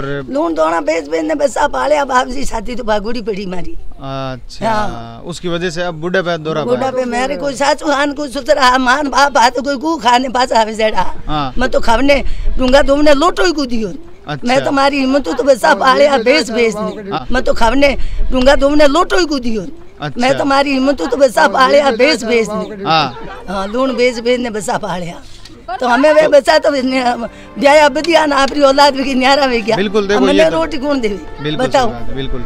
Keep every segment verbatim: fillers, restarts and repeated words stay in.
लून दोना बेच बेच ने बसा पाले। अब आप जी साथी तो भागुड़ी पड़ी मारी। अच्छा हाँ। उसकी वजह से अब बुढ़े पे दौरा बुढ़ा पे मेरे कोई साचू खान को सुतरा मान बाप हाथ कोई गु खाने पास आवे जेड़ा मैं तो खावने दूंगा तुमने लोटो ही को दियो। अच्छा। मैं तुम्हारी हिम्मत तो बसा पाले बेच बेच मैं तो खावने दूंगा तुमने लोटो ही को दियो। अच्छा। मैं तुम्हारी हिम्मत तो बसा पाले बेच बेच हाँ लून बेच बेच ने बसा पाले तो हमें वे बचा तो ब्याह बदिया ना अपनी औलाद भी न्यारा भी गया। बिल्कुल देखो हमने रोटी कौन देवी बताओ। बिल्कुल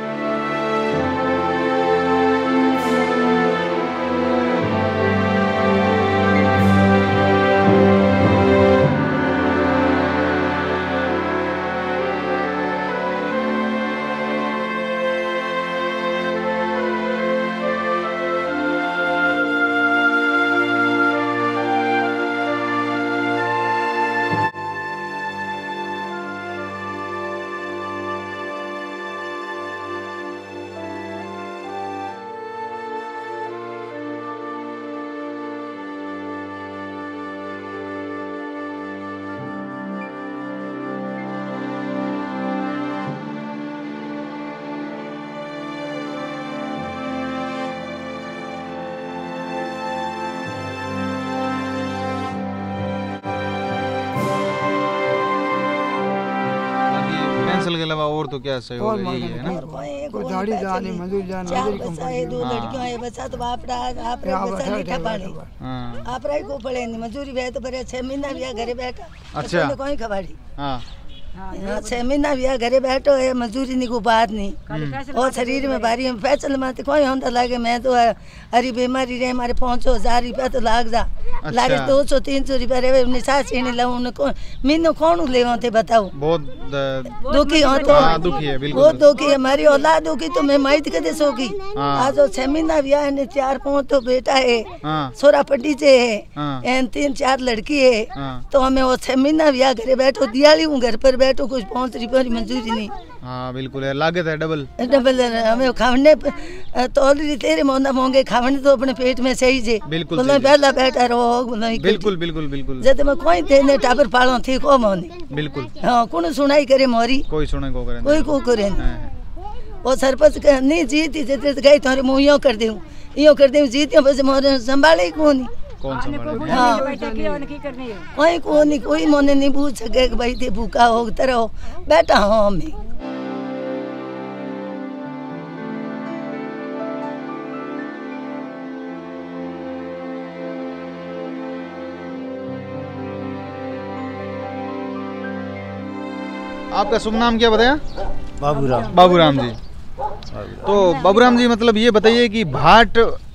के अलावा और तो क्या सहयोग है, यही है ना। कोई झाड़ी जानी मजदूर जानी चार बच्चा है, दो लड़कियां है, बच्चा तो बाप रहा आप रे बच्चा नहीं खबाड़ी। हां आप रे को पड़े मजदूरी वे तो पर छह महीना भी घरे बैठा। अच्छा तो कोई खबाड़ी। हां हां छह महीना भी घरे बैठो है मजदूरी नहीं को बात नहीं और शरीर में भारी में पैसा माते कोई होंदा लागे। मैं तो हरी बीमारी रे हमारे पाँच सौ हजार रुपया तो लाग जा लागे दो सौ तीन सौ रुपया रे निसास नहीं लाऊं उनको मीनू कौन लेवा थे बताओ। बहुत दुखी हो तो दुखी है बिल्कुल बहुत दुखी है हमारी औलाद दुखी तो मैं माइट कदे सोगी। आज छह महीना ब्याह है चार पाँच तो बेटा है सोरा पट्टी से है एन तीन चार लड़की है तो हमें वो छह महीना ब्याह घरे बैठो दियाली हूँ घर पर बैठो कुछ पाँच रुपये की मंजूरी नहीं। हाँ बिल्कुल है लागत है डबल डबल हमें खाने तो तेरे मोंदा मोंगे खाने तो अपने पेट में सही जे बिल्कुल पहला बैठा रहो बिल्कुल बिल्कुल बिल्कुल जब मैं कोई देने टाबर पालो थी को मोने बिल्कुल हाँ कौन सुनाई करे मोरी कोई सुनाई को करे कोई को करे वो सरपंच नहीं जीती जैसे गई तुम्हारे मुँह यूँ कर दूँ यूँ कर दूँ जीती बस मोरे संभाले कौन कौन संभाले हाँ कोई को नहीं कोई मोने नहीं पूछ सके भाई थे भूखा हो तरह बैठा हो हमें। आपका शुभ नाम क्या बताया? बाबूराम। बाबूराम जी। तो बाबूराम जी मतलब ये बताइए कि भाट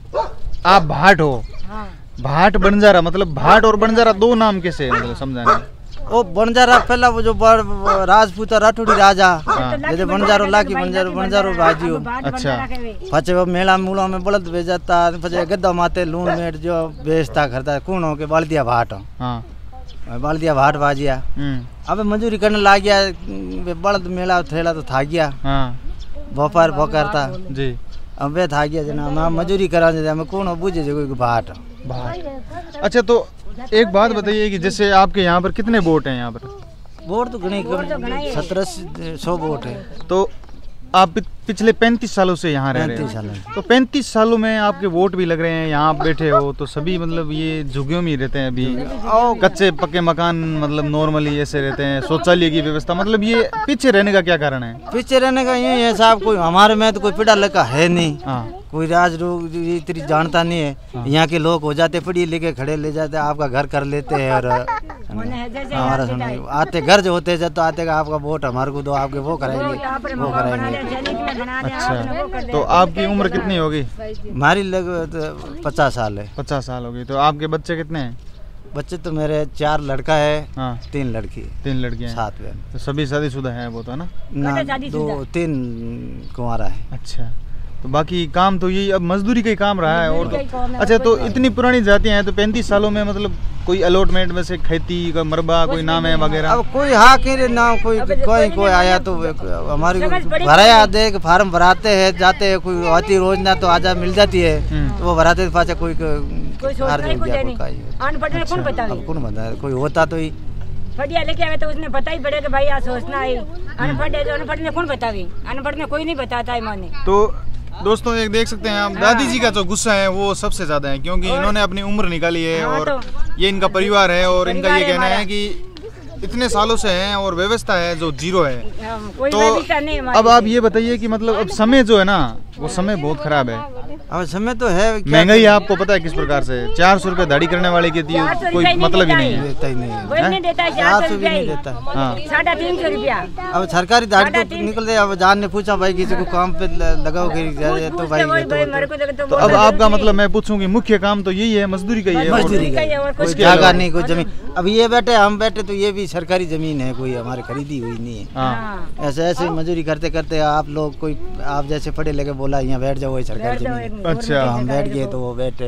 आप भाट हो हाँ। भाट बंजारा मतलब भाट और बंजारा दो नाम कैसे मतलब समझाने? वो बंजारा पहला वो जो राजपूत राठौड़ी राजा हाँ। जैसे बंजारो लाकी बंजारो बंजारो बाजियो। अच्छा पचे वो मेला मूला में बलद बेचता पचे गद्दा माते लून मेट जो बेचता करता कौन हो के बाल दिया भाट हाँ बाल दिया भाट बाजिया अब मजदूरी करने लग गया बलद मेला थेला तो था गया हाँ व्यापार पकड़ता जी अब वे था गया जना मैं मजदूरी करा मैं कौन बुझे कोई भाट भाट। अच्छा तो एक बात बताइए कि जैसे आपके यहाँ पर कितने वोट हैं? यहाँ पर वोट तो घने सत्रह सौ वोट है। तो आप पिछले पैंतीस सालों से यहाँ रह रहे हैं तो पैंतीस सालों में आपके वोट भी लग रहे हैं यहाँ आप बैठे हो तो सभी मतलब ये झुग्गियों में ही रहते हैं अभी कच्चे पक्के मकान मतलब नॉर्मली ऐसे रहते हैं शौचालय की व्यवस्था मतलब ये पीछे रहने का क्या कारण है? पीछे रहने का ये है साहब कोई हमारे में तो कोई पढ़ा लिखा है नहीं हाँ। कोई राज रोग इतनी जानता नहीं है हाँ। यहाँ के लोग हो जाते पढ़ी लिखे खड़े ले जाते आपका घर कर लेते हैं और हमारा सुना आते घर जो होते जब तो आते का आपका वोट हमारे को दो आपके वो कराएंगे वो कराएंगे। अच्छा तो आपकी उम्र कितनी होगी? हमारी लगभग पचास साल है। पचास साल होगी। तो आपके बच्चे कितने हैं? बच्चे तो मेरे चार लड़का है हाँ। तीन लड़की तीन लड़कियां सात बहन तो सभी शादीशुदा हैं वो तो ना? ना दो तीन कुंवारा है। अच्छा तो बाकी काम तो यही अब मजदूरी का ही काम रहा है और तो अच्छा तो इतनी पुरानी जातियां हैं तो पैंतीस सालों में मतलब कोई अलॉटमेंट में से खेती का मरबा कोई नाम है वगैरह? अब कोई हाँ के नाम कोई कोई कोई आया तो हमारी भराया दे फार्म भराते हैं जाते हैं कोई आती रोजना तो आजा मिल जाती है तो वो भराते पाचा कोई कौन बता कोई होता तो ही बढ़िया लेके आवे तो उसने पता ही पड़ेगा भाई आज सोचना है अनपढ़ है जो अनपढ़ ने कौन बतावे, अनपढ़ ने कोई नहीं बताता है माने। तो दोस्तों एक देख सकते हैं आप, दादी जी का जो गुस्सा है वो सबसे ज्यादा है, क्योंकि इन्होंने अपनी उम्र निकाली है और ये इनका परिवार है और इनका ये कहना है कि इतने सालों से हैं और व्यवस्था है जो जीरो है। तो अब आप ये बताइए कि मतलब अब समय जो है ना वो समय बहुत खराब है। अब समय तो है, महंगाई आपको पता है किस प्रकार से, चार सौ रुपए दाढ़ी करने वाले की कोई मतलब ही नहीं है, देता ही नहीं नहीं देता चार सौ भी नहीं देता। साढ़े तीन सौ रुपया अब सरकारी दाढ़ी तो निकल गए। अब जान ने पूछा भाई किसी को काम पे लगाओ तो भाई तो अब आपका मतलब मैं पूछूं कि मुख्य काम तो यही है, मजदूरी का ही है, मजदूरी का, कोई जगह नहीं, कोई जमीन। अब ये बैठे हम बैठे तो ये भी सरकारी जमीन है, कोई हमारे खरीदी हुई नहीं है। ऐसे ऐसे मजदूरी करते करते आप लोग कोई आप जैसे पढ़े लगे बोला यहाँ बैठ जाओ, वही सरकारी जमीन। अच्छा, हम बैठ गए तो वो बैठे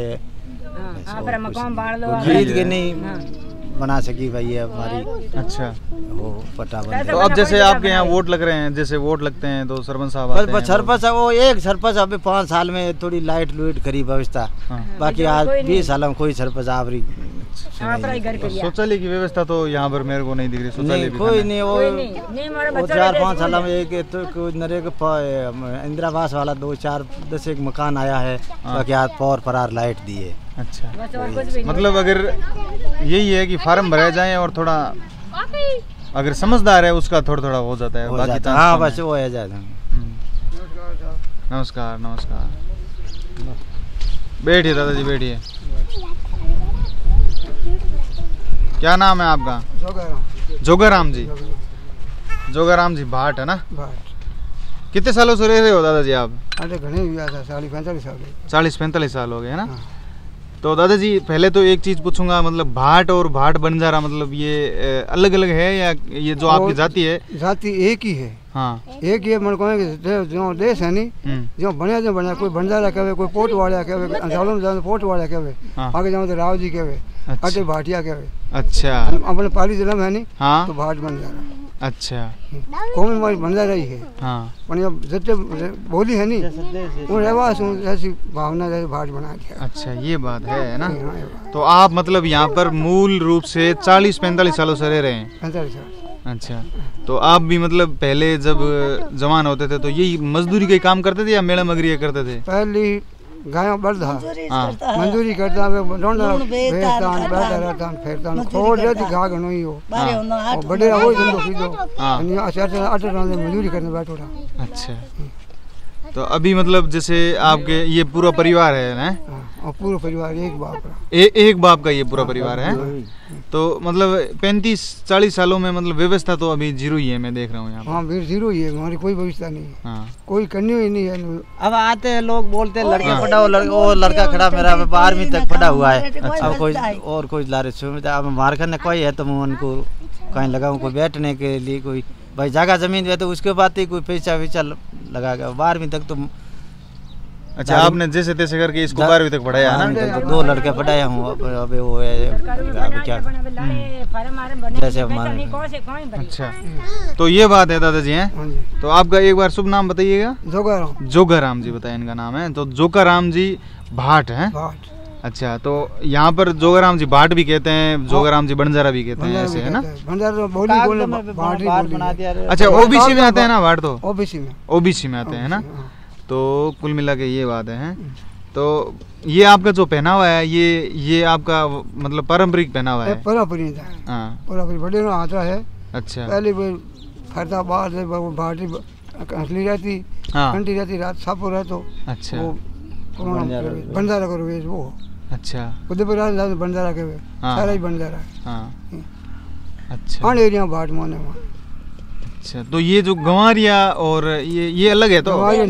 खरीद के नहीं बना सकी भाई ये हमारी। अच्छा, वो पता बन। तो अब जैसे आपके यहाँ वोट लग रहे हैं, जैसे वोट लगते हैं तो सरपंच साहब आते हैं। सरपंच वो एक सरपंच अभी पाँच साल में थोड़ी लाइट लुइट करी व्यवस्था, बाकी आज बीस साल में कोई सरपंच आप रही। शौचालय की व्यवस्था तो यहाँ पर मेरे को नहीं दिख रही, शौचालय कोई नहीं। वो, वो चार पाँच साल में एक तो नरेगा इंदिरावास वाला दो चार दस एक मकान आया है, बाकी आज पौर परार लाइट दी है। अच्छा, मतलब अगर यही है कि फार्म भराए जाए और थोड़ा अगर समझदार है उसका थोड़ा थोड़ा हो जाता है, बाकी तो हाँ बस वो है जाता। नमस्कार नमस्कार, बैठिए दादाजी बैठिए। क्या नाम है आपका? जोगाराम। जोगाराम जी, जोगाराम जी भाट है ना? कितने सालों से रह रहे हो दादाजी आप? अरे घने हुआ था, चालीस पैंतालीस साल चालीस पैंतालीस साल हो गए है ना? तो दादाजी पहले तो एक चीज पूछूंगा, मतलब भाट और भाट बंजारा मतलब ये अलग अलग है या ये जो आपकी जाति है? जाति एक ही है। हाँ, एक ही मन को जो देश है नहीं, जो बने जो बने, कोई बंजारा कहे, कोई पोट वाला कहे, अंजालों में जाओ पोट वाला कहे, आगे जाओ तो राव जी कहे, अटे भाटिया कहे। अच्छा, अपने पाली जिला में है नहीं, हाँ, तो भाट बंजारा। अच्छा, कौन हमारी बंजारा ही है। हाँ, जब बोली है नहीं वो रहवास ऐसी भावना जैसे भाट बना दिया। अच्छा, ये बात है ना? तो आप मतलब यहाँ पर मूल रूप से चालीस पैंतालीस सालों से रह रहे हैं? पैंतालीस साल। अच्छा, तो आप भी मतलब पहले जब जवान होते थे तो यही मजदूरी का काम करते थे या मेड़ा मगरिया करते थे? पहली गाय बल्द मंजूरी करता खोड़ घा घणो ही हो बड़े हो मंजूरी करने बैठो। अच्छा, तो अभी मतलब जैसे आपके ये पूरा परिवार है ना? और पूरा परिवार एक बाप का ए, एक बाप का ये पूरा परिवार है। तो मतलब पैंतीस चालीस सालों में मतलब व्यवस्था तो अभी जीरो ही है, मैं देख रहा हूँ यहाँ। हाँ, जीरो ही है, हमारी कोई व्यवस्था नहीं है। हाँ, कोई करनी हुई नहीं है। अब आते हैं लोग बोलते हैं लड़के पढ़ा हो, लड़का वो लड़का खड़ा मेरा बारहवीं तक पढ़ा हुआ है। अब कोई और कोई लारे सुविधा अब हमारे घर में कोई है तो मैं उनको कहीं लगाऊँ, कोई बैठने के लिए कोई भाई जगह जमीन है तो उसके बाद ही कोई पैसा वैसा लगा। बारहवीं तक तो अच्छा, आपने जैसे तैसे करके इसको बारहवीं तक पढ़ाया है ना? तो दो लड़के पढ़ाया हूँ। अब अबे वो है अभी क्या जैसे हमारे। अच्छा, तो ये बात है दादाजी हैं। तो आपका एक बार शुभ नाम बताइएगा। जोगाराम। जोगाराम जी बताए इनका नाम है। तो जोगाराम जी भाट हैं? अच्छा, तो यहाँ पर जोगाराम जी भाट भी कहते हैं, जोगाराम जी बंजारा भी कहते हैं, ऐसे है ना? अच्छा, ओबीसी में आते हैं ना भाट? तो ओबीसी में ओबीसी में आते हैं ना? तो कुल मिला के ये बात है। तो ये आपका जो पहनावा है ये ये आपका मतलब पारंपरिक पहनावा है? पारंपरिक। हाँ, पारंपरिक बड़े ना आता है। अच्छा, पहले फरता बाहर से भाटी असली रहती, घंटी रहती, रात सापो रहतो। अच्छा, बंजारा करो वो। अच्छा, खुद पर रात बंजारा के सारा ही बंजारा। हाँ, अच्छा, हाँ एरिया भाट माने वहाँ। अच्छा, तो ये जो गंवारिया और ये ये अलग है? तो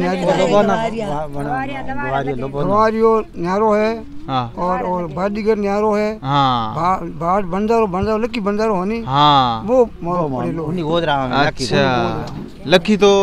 गंवारियो न्यारो है। हाँ, और और भाटीगर न्यारो है। हाँ, भाट बंजारो बंजारो लक्की बंजारो होनी। हाँ, वो अच्छा, लक्की तो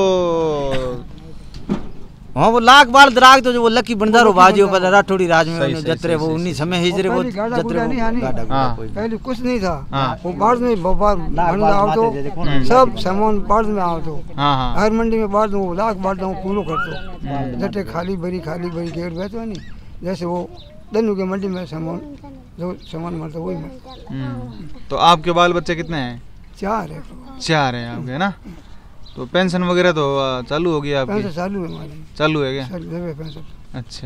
हाँ वो लाख बाल दराग तो जो वो लकी बंदारो बाजियो पर राठौड़ी राज में जत्रे वो उन्नीस समय हिजरे वो जत्रे पहले कुछ नहीं था। वो बाढ़ में बार आओ तो सब सामान बाढ़ में आओ तो हर मंडी में बाढ़ वो लाख बाढ़ पूरा कर दो जटे खाली भरी खाली भरी गेट बैठो है नहीं। जैसे वो दनु के मंडी में सामान जो सामान मरता वही मरता। तो आपके बाल बच्चे कितने हैं? चार है। चार है आपके ना? तो पेंशन वगैरह तो चालू हो गया आपकी? पेंशन चालू है हमारी। चालू है क्या? चालू है पेंशन। अच्छा,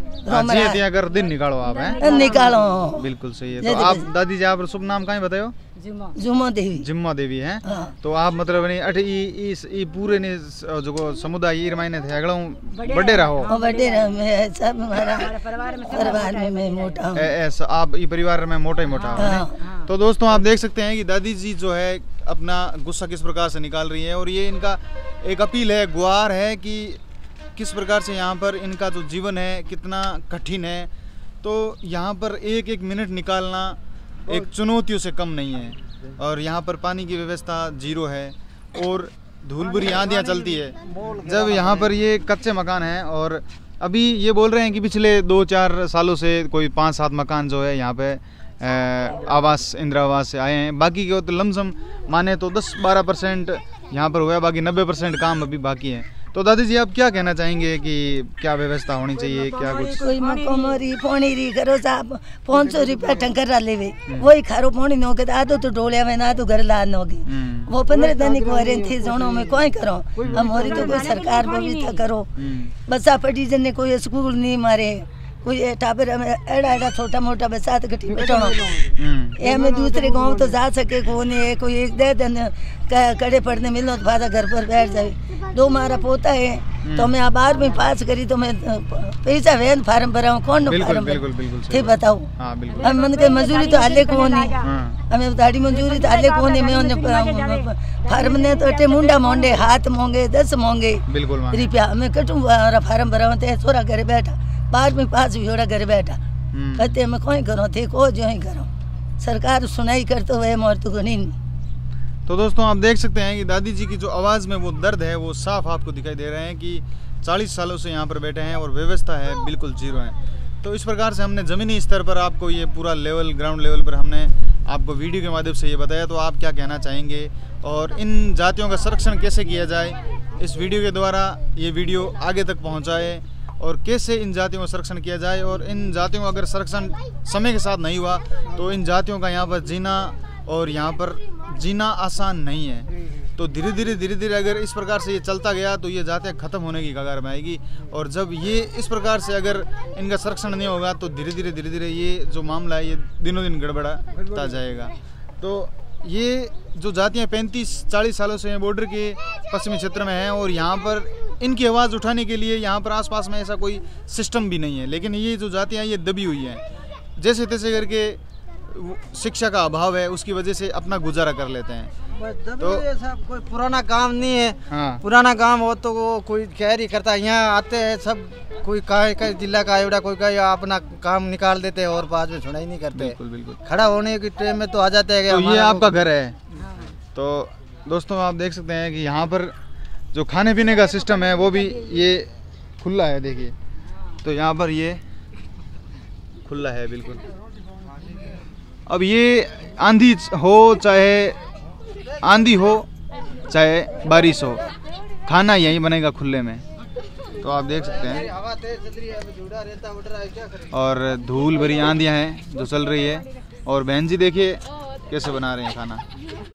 जी अगर दिन निकालो आप हैं? निकालो, बिल्कुल सही है। तो आप दादी जी आप शुभ नाम कहीं बतायो? जुम्मा देवी। जुम्मा देवी है। हाँ। तो आप मतलब नहीं अठ ई इस ई पूरे ने जो समुदाय ई मायने थे अगला बड़े रहो बड़े रहो मैं सब हमारा परिवार में परिवार में मैं मोटा हूं। ऐसा आप ई परिवार में मोटा ही मोटा हो। तो दोस्तों आप देख सकते हैं कि दादी जी जो है अपना गुस्सा किस प्रकार से निकाल रही है और ये इनका एक अपील है, गुहार है कि किस प्रकार से यहाँ पर इनका जो जीवन है कितना कठिन है। तो यहाँ पर एक एक मिनट निकालना एक चुनौतियों से कम नहीं है और यहाँ पर पानी की व्यवस्था जीरो है और धूल भरी आंधियाँ चलती है। जब यहाँ पर ये कच्चे मकान हैं और अभी ये बोल रहे हैं कि पिछले दो चार सालों से कोई पाँच सात मकान जो है यहाँ पे आवास इंदिरा आवास से आए हैं, बाकी के तो लमसम माने तो दस बारह परसेंट यहाँ पर हुआ है, बाकी नब्बे परसेंट काम अभी बाकी है। तो दादी जी आप क्या कहना चाहेंगे कि क्या व्यवस्था होनी चाहिए, क्या कुछ? कोई मकोमरी पोनी करो साहब पाँच सौ रुपया टंकर ले वही खारो पोनी नो के आधो तो डोलिया में ना तो घर ला नोगी वो पंद्रह दिन को अरे थी जोनो में कोई करो हमारी तो कोई सरकार व्यवस्था करो। बसा पटी जने कोई स्कूल नहीं मारे कोई टाबर में एड़ा एड़ा छोटा मोटा बसात कटी बैठो ए में दूसरे गांव तो जा सके कोने कोई एक दे दिन कड़े पड़ने मिलो तो फादा घर पर बैठ जाए। दो मारा पोता है तो मैं बाहर में पास करी तो मैं पैसा वैन फार्म भराऊं कौन नो फार्म बिल्कुल बिल्कुल थे बताओ। हम मन के मजदूरी तो हाले को नहीं हमें दाढ़ी मजदूरी तो हाले को नहीं मैं फार्म ने तो अटे मुंडा मोंडे हाथ मोंगे दस मोंगे रुपया मैं कटू फार्म भराऊं ते छोरा घर बैठा बाहर में पास भी छोड़ा घर बैठा कहते मैं कोई करो थे को जो ही करो सरकार सुनाई करते हुए मोर तो नहीं। तो दोस्तों आप देख सकते हैं कि दादी जी की जो आवाज़ में वो दर्द है वो साफ आपको दिखाई दे रहे हैं कि चालीस सालों से यहाँ पर बैठे हैं और व्यवस्था है बिल्कुल जीरो है। तो इस प्रकार से हमने ज़मीनी स्तर पर आपको ये पूरा लेवल ग्राउंड लेवल पर हमने आपको वीडियो के माध्यम से ये बताया। तो आप क्या कहना चाहेंगे और इन जातियों का संरक्षण कैसे किया जाए, इस वीडियो के द्वारा ये वीडियो आगे तक पहुँचाए और कैसे इन जातियों का संरक्षण किया जाए। और इन जातियों का अगर संरक्षण समय के साथ नहीं हुआ तो इन जातियों का यहाँ पर जीना और यहाँ पर जीना आसान नहीं है। तो धीरे धीरे धीरे धीरे अगर इस प्रकार से ये चलता गया तो ये जातियाँ ख़त्म होने की कगार में आएगी और जब ये इस प्रकार से अगर इनका संरक्षण नहीं होगा तो धीरे धीरे धीरे धीरे ये जो मामला है ये दिनों दिन गड़बड़ाता जाएगा। तो ये जो जातियाँ पैंतीस चालीस सालों से बॉर्डर के पश्चिमी क्षेत्र में हैं और यहाँ पर इनकी आवाज़ उठाने के लिए यहाँ पर आसपास में ऐसा कोई सिस्टम भी नहीं है, लेकिन ये जो जातियाँ ये दबी हुई हैं जैसे तैसे करके शिक्षा का अभाव है उसकी वजह से अपना गुजारा कर लेते हैं। तो ऐसा कोई पुराना काम नहीं है। हाँ। पुराना काम हो तो वो कोई खैर ही करता है, यहाँ आते हैं सब कोई का जिला का आयोडा कोई का अपना काम निकाल देते हैं और बाद में सुनाई नहीं करते। बिल्कुल बिल्कुल खड़ा होने की टाइम में तो आ जाते हैं। तो ये आपका घर है। तो दोस्तों आप देख सकते हैं कि यहाँ पर जो खाने पीने का सिस्टम है वो भी ये खुला है, देखिए। तो यहाँ पर ये खुला है बिल्कुल। अब ये आंधी हो चाहे आंधी हो चाहे बारिश हो खाना यहीं बनेगा खुले में। तो आप देख सकते हैं और धूल भरी आंधियाँ हैं जो चल रही है और बहन जी देखिए कैसे बना रहे हैं खाना।